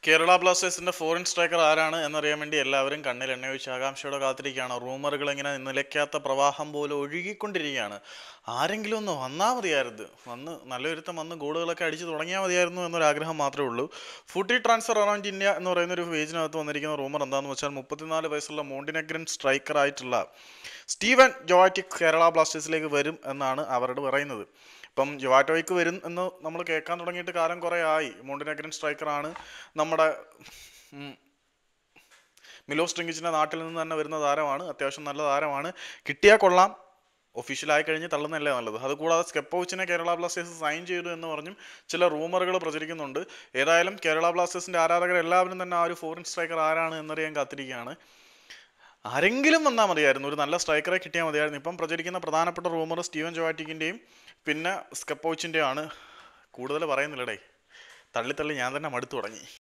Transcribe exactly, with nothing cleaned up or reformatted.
കേരള ബ്ലാസ്റ്റേഴ്സിന്റെ foreign striker ആരാണ് എന്നറിയാൻ വേണ്ടി എല്ലാവരും കണ്ണിൽ എണ്ണ ഒഴിച്ച് ആകാംക്ഷയോടെ കാത്തിരിക്കുകയാണ്. റൂമറുകൾ ഇങ്ങനെ നിലയ്ക്കാത്ത പ്രവാഹം പോലെ ഒഴുകിക്കൊണ്ടിരിക്കുകയാണ്. ആരെങ്കിലും ഒന്ന് വന്നാൽ മതിയായിരുന്നു, വന്ന് നല്ലൊരുത്തം വന്ന് ഗോളുകളൊക്കെ അടിച്ച് തുടങ്ങിയാൽ മതിയായിരുന്നു എന്നൊരാഗ്രഹം മാത്രമേ ഉള്ളൂ. ഫുട്ടി ട്രാൻസ്ഫർ അറൗണ്ട് ഇന്ത്യ എന്ന് പറയുന്ന ഒരു പേജിനകത്ത് വന്നിരിക്കുന്ന റൂമർ എന്താണെന്ന് വെച്ചാൽ മുപ്പത്തിനാല് വയസ്സുള്ള മോണ്ടിനെഗ്രൻ സ്ട്രൈക്കർ ആയിട്ടുള്ള സ്റ്റീവൻ ജോവാറ്റിക് കേരള ബ്ലാസ്റ്റേഴ്സിലേക്ക് വരും എന്നാണ് അവരോട് പറയുന്നത്. ഇപ്പം ജൊവാറ്റോയ്ക്ക് വരും എന്ന് നമ്മൾ കേൾക്കാൻ തുടങ്ങിയിട്ട് കാലം കുറേ ആയി. മോണ്ടിനെഗ്രൻ സ്ട്രൈക്കറാണ്, നമ്മുടെ മിലോസ് ട്രിങ്കിച്ചിൻ്റെ നാട്ടിൽ നിന്ന് തന്നെ വരുന്ന താരമാണ്, അത്യാവശ്യം നല്ല താരമാണ്, കിട്ടിയാൽ കൊള്ളാം. ഒഫീഷ്യലായി കഴിഞ്ഞ് തള്ളുന്നതല്ലേ നല്ലത്. അതുകൂടാതെ സ്കെപ്പോവിച്ചിനെ കേരള ബ്ലാസ്റ്റേഴ്സ് സൈൻ ചെയ്തു എന്ന് പറഞ്ഞും ചില റൂമറുകൾ പ്രചരിക്കുന്നുണ്ട്. ഏതായാലും കേരള ബ്ലാസ്റ്റേഴ്സിൻ്റെ ആരാധകർ എല്ലാവരും തന്നെ ആ ഒരു ഫോറിൻ സ്ട്രൈക്കർ ആരാണ് എന്നറിയാൻ കാത്തിരിക്കുകയാണ്. ആരെങ്കിലും വന്നാൽ മതിയായിരുന്നു, ഒരു നല്ല സ്ട്രൈക്കറെ കിട്ടിയാൽ മതിയായിരുന്നു. ഇപ്പം പ്രചരിക്കുന്ന പ്രധാനപ്പെട്ട റൂമർ സ്റ്റീവൻ ജോവാറ്റിക്കിൻ്റെയും പിന്നെ സ്കെപ്പോവിച്ചിൻ്റെയും ആണ്. കൂടുതൽ പറയുന്നില്ലടേ, തള്ളി തള്ളി ഞാൻ തന്നെ മടുത്തു തുടങ്ങി.